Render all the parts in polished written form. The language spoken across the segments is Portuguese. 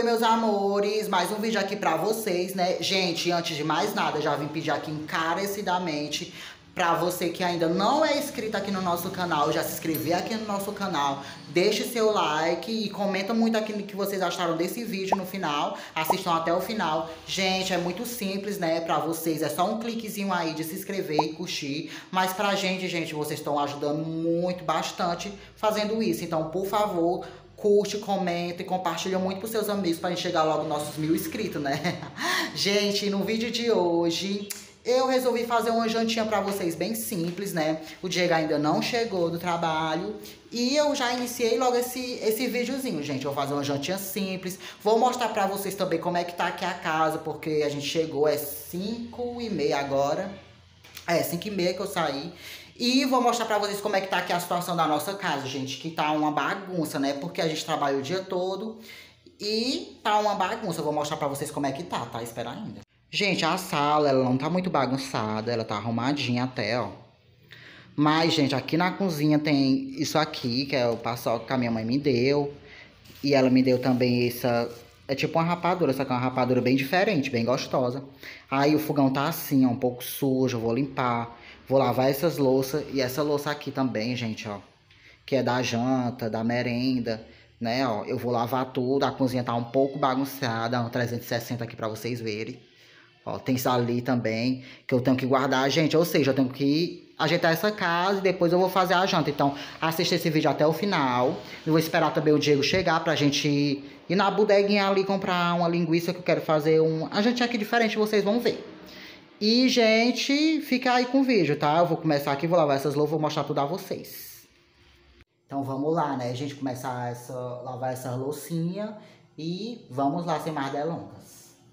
meus amores, mais um vídeo aqui pra vocês, né? Gente, antes de mais nada, já vim pedir aqui encarecidamente pra você que ainda não é inscrito aqui no nosso canal, já se inscrever aqui no nosso canal, deixe seu like e comenta muito aqui no que vocês acharam desse vídeo no final, assistam até o final. Gente, é muito simples, né, pra vocês, é só um cliquezinho aí de se inscrever e curtir, mas pra gente, vocês estão ajudando muito, bastante fazendo isso, então, por favor, curte, comenta e compartilha muito pros seus amigos pra gente chegar logo nos nossos 1000 inscritos, né? Gente, no vídeo de hoje eu resolvi fazer uma jantinha pra vocês bem simples, né? O Diego ainda não chegou do trabalho e eu já iniciei logo esse videozinho, gente. Eu vou fazer uma jantinha simples. Vou mostrar pra vocês também como é que tá aqui a casa, porque a gente chegou, é 5h30 agora. É, 5h30 que eu saí. E vou mostrar pra vocês como é que tá aqui a situação da nossa casa, gente. Que tá uma bagunça, né? Porque a gente trabalha o dia todo e tá uma bagunça. Eu vou mostrar pra vocês como é que tá? Espera ainda. Gente, a sala, ela não tá muito bagunçada, ela tá arrumadinha até, ó. Mas, gente, aqui na cozinha tem isso aqui, que é o paçoca que a minha mãe me deu. E ela me deu também essa, é tipo uma rapadura, só que é uma rapadura bem diferente, bem gostosa. Aí o fogão tá assim, ó, um pouco sujo, eu vou limpar. Vou lavar essas louças e essa louça aqui também, gente, ó. Que é da janta, da merenda, né, ó. Eu vou lavar tudo, a cozinha tá um pouco bagunçada, um 360 aqui pra vocês verem. Ó, tem isso ali também, que eu tenho que guardar, gente. Ou seja, eu tenho que ajeitar essa casa e depois eu vou fazer a janta. Então, assista esse vídeo até o final. Eu vou esperar também o Diego chegar pra gente ir na bodeguinha ali comprar uma linguiça que eu quero fazer a jantinha aqui diferente, vocês vão ver. E, gente, fica aí com o vídeo, tá? Eu vou começar aqui, vou lavar essas louças, vou mostrar tudo a vocês. Então, vamos lá, né? A gente começar a lavar essa loucinha e vamos lá, sem mais delongas.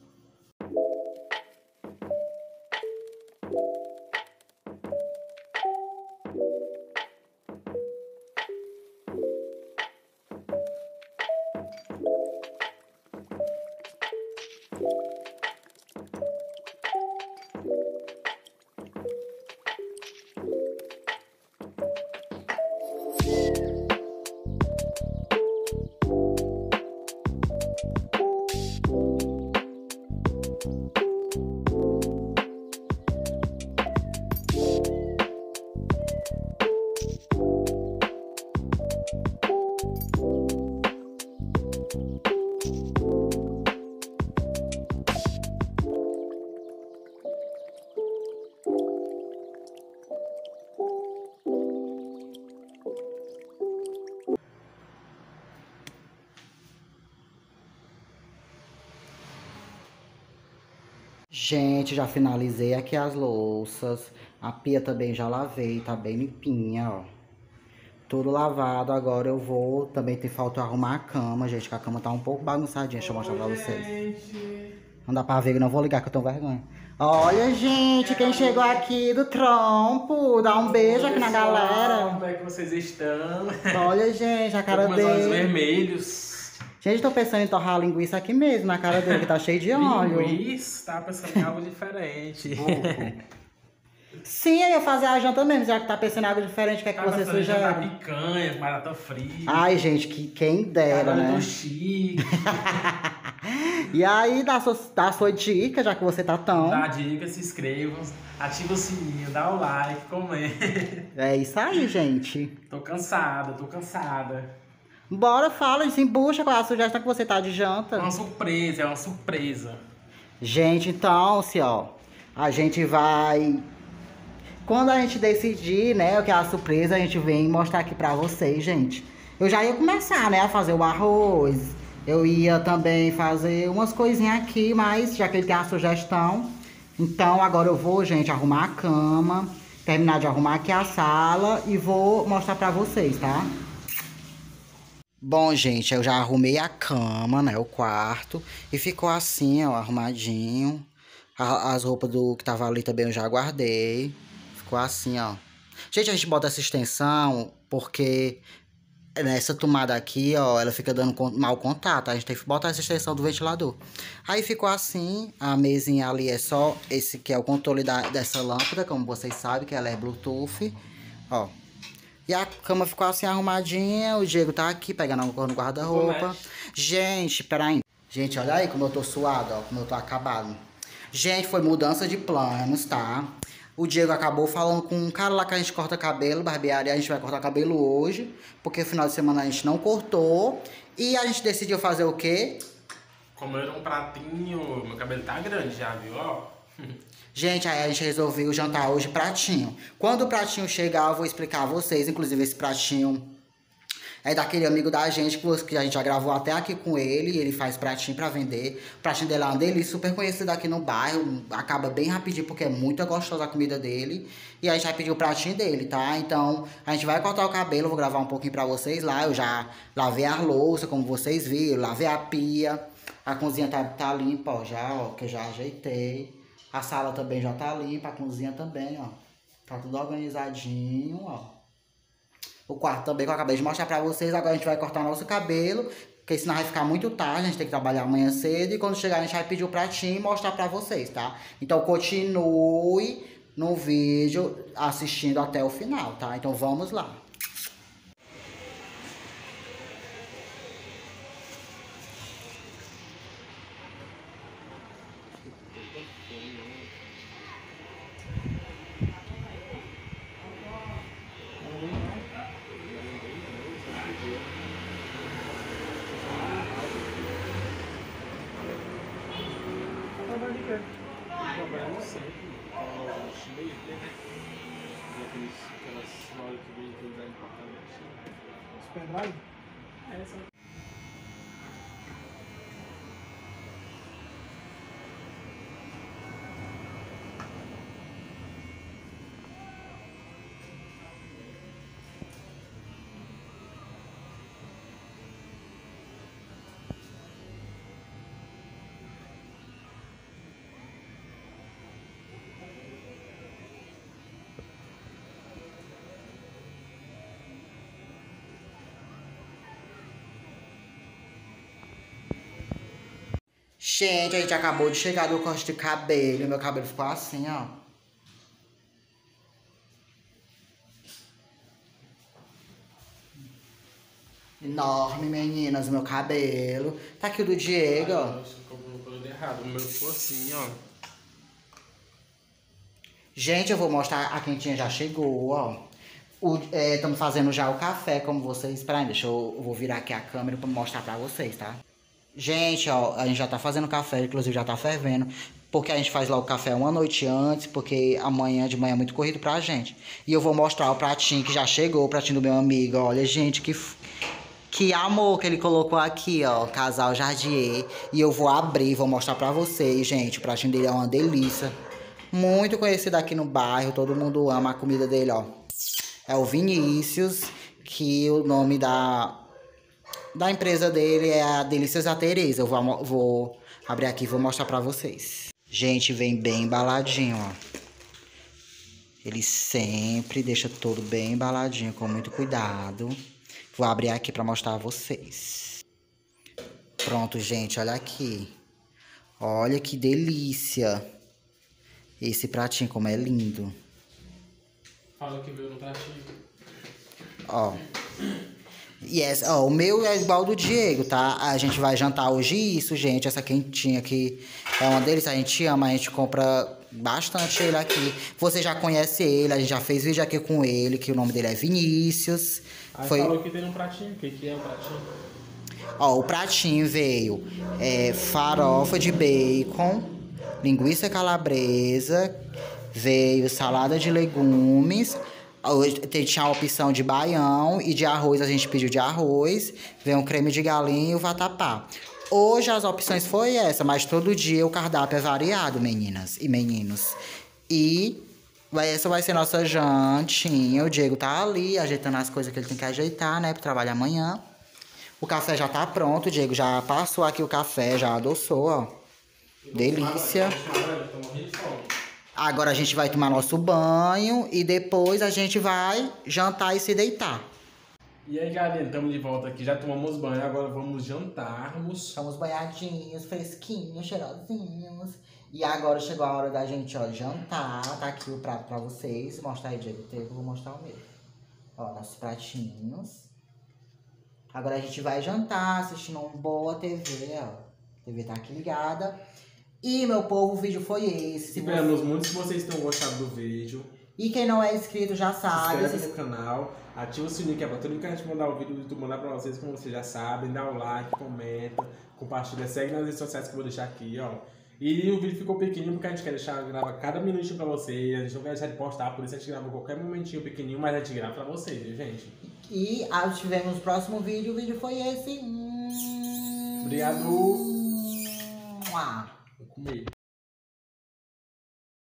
Gente, já finalizei aqui as louças. A pia também já lavei, tá bem limpinha, ó. Tudo lavado. Agora eu vou também ter falta arrumar a cama, gente, que a cama tá um pouco bagunçadinha. Deixa eu mostrar pra vocês. Não dá pra ver, eu não vou ligar que eu tô vergonha. Olha, gente, quem chegou aqui do trampo. Dá um beijo aqui na galera. Como é que vocês estão? Olha, gente, a cara dele. Com os olhos vermelhos. Gente, tô pensando em torrar a linguiça aqui mesmo, na cara dele, que tá cheio de óleo. Linguiça? Tá pensando em algo diferente. Sim, eu ia fazer a janta mesmo, já que tá pensando em algo diferente, o que é que você sugere? Picanha, barata frita. Ai, gente, quem dera, né? Do chique. E aí, dá sua dica, já que você tá tão... Dá a dica, se inscrevam, ativa o sininho, dá o like, comenta. É isso aí, gente. Tô cansada, tô cansada. Bora, fala, desembucha qual é a sugestão que você tá de janta. Uma surpresa, é uma surpresa. Gente, então, assim, ó, a gente vai... Quando a gente decidir, né, o que é a surpresa, a gente vem mostrar aqui pra vocês, gente. Eu já ia começar, né, a fazer o arroz. Eu ia também fazer umas coisinhas aqui, mas já que ele tem a sugestão. Então, agora eu vou, gente, arrumar a cama, terminar de arrumar aqui a sala e vou mostrar pra vocês, tá? Bom, gente, eu já arrumei a cama, né, o quarto, e ficou assim, ó, arrumadinho. As roupas que tava ali também eu já guardei. Ficou assim, ó. Gente, a gente bota essa extensão porque nessa tomada aqui, ó, ela fica dando mau contato. A gente tem que botar essa extensão do ventilador. Aí ficou assim, a mesinha ali é só esse que é o controle dessa lâmpada, como vocês sabem, que ela é Bluetooth, ó. E a cama ficou assim arrumadinha, o Diego tá aqui pegando a cor no guarda-roupa. Gente, peraí. Gente, olha aí como eu tô suado, ó, como eu tô acabado. Gente, foi mudança de planos, tá? O Diego acabou falando com um cara lá que a gente corta cabelo, barbearia, a gente vai cortar cabelo hoje, porque no final de semana a gente não cortou. E a gente decidiu fazer o quê? Comer um pratinho, meu cabelo tá grande já, viu, ó? Gente, aí a gente resolveu jantar hoje pratinho. Quando o pratinho chegar, eu vou explicar a vocês. Inclusive, esse pratinho é daquele amigo da gente que a gente já gravou até aqui com ele. Ele faz pratinho pra vender. O pratinho dele é uma delícia, super conhecido aqui no bairro. Acaba bem rapidinho porque é muito gostosa a comida dele. E a gente vai pedir o pratinho dele, tá? Então, a gente vai cortar o cabelo. Vou gravar um pouquinho pra vocês lá. Eu já lavei a louça, como vocês viram. Lavei a pia. A cozinha tá limpa, ó, já, ó, que eu já ajeitei. A sala também já tá limpa, a cozinha também, ó. Tá tudo organizadinho, ó. O quarto também que eu acabei de mostrar pra vocês. Agora a gente vai cortar o nosso cabelo, porque senão vai ficar muito tarde, a gente tem que trabalhar amanhã cedo. E quando chegar a gente vai pedir o pratinho e mostrar pra vocês, tá? Então continue no vídeo assistindo até o final, tá? Então vamos lá. Trabalhando sempre, meio tempo. Aquelas lojas que vendem design de apartamento. Os pendrive? É, são. Gente, a gente acabou de chegar do corte de cabelo. Meu cabelo ficou assim, ó. Enorme, meninas, meu cabelo. Tá aqui o do Diego, ó. Nossa, ficou errado. O meu ficou assim, ó. Gente, eu vou mostrar. A quentinha já chegou, ó. Estamos fazendo já o café, como vocês... Peraí, eu vou virar aqui a câmera pra mostrar pra vocês, tá? Gente, ó, a gente já tá fazendo café, inclusive já tá fervendo. Porque a gente faz lá o café uma noite antes, porque amanhã de manhã é muito corrido pra gente. E eu vou mostrar o pratinho que já chegou, o pratinho do meu amigo. Olha, gente, que amor que ele colocou aqui, ó, Casal Jardier. E eu vou abrir, vou mostrar pra vocês, gente. O pratinho dele é uma delícia. Muito conhecido aqui no bairro, todo mundo ama a comida dele, ó. É o Vinícius, que o nome da empresa dele é a Delícias da Tereza. Eu vou abrir aqui e vou mostrar pra vocês. Gente, vem bem embaladinho, ó. Ele sempre deixa tudo bem embaladinho, com muito cuidado. Vou abrir aqui pra mostrar a vocês. Pronto, gente, olha aqui. Olha que delícia. Esse pratinho, como é lindo. Fala que veio no pratinho. Ó. Yes, ó, o meu é igual ao do Diego, tá? A gente vai jantar hoje isso, gente. Essa quentinha aqui é uma delícia. A gente ama, a gente compra bastante ele aqui. Você já conhece ele, a gente já fez vídeo aqui com ele, que o nome dele é Vinícius. Aí falou que tem um pratinho. O que é o pratinho? Ó, o pratinho veio farofa de bacon, linguiça calabresa, veio salada de legumes. Tinha a opção de baião e de arroz, a gente pediu de arroz. Veio um creme de galinha e o vatapá. Hoje as opções foi essa, mas todo dia o cardápio é variado, meninas e meninos. E essa vai ser nossa jantinha. O Diego tá ali ajeitando as coisas que ele tem que ajeitar, né, pro trabalho amanhã. O café já tá pronto, o Diego já passou aqui o café, já adoçou, ó. Delícia. Agora a gente vai tomar nosso banho e depois a gente vai jantar e se deitar. E aí, galera, estamos de volta aqui. Já tomamos banho, agora vamos jantarmos. Estamos banhadinhos, fresquinhos, cheirosinhos. E agora chegou a hora da gente, ó, jantar. Tá aqui o prato pra vocês. Mostrar aí, Diego, eu vou mostrar o meu. Ó, nossos pratinhos. Agora a gente vai jantar, assistindo uma boa TV, ó. TV tá aqui ligada. E, meu povo, o vídeo foi esse. Esperamos muito que vocês tenham gostado do vídeo. E quem não é inscrito já sabe. Se inscreve no canal, ativa o sininho que é pra todo mundo que a gente mandar o vídeo do YouTube mandar pra vocês, como vocês já sabem. Dá o like, comenta, compartilha, segue nas redes sociais que eu vou deixar aqui, ó. E o vídeo ficou pequenininho porque a gente quer gravar cada minutinho pra vocês. A gente não quer deixar de postar, por isso a gente grava qualquer momentinho pequenininho, mas a gente grava pra vocês, viu, gente? E tivemos o próximo vídeo, o vídeo foi esse. Obrigado. Vou comer.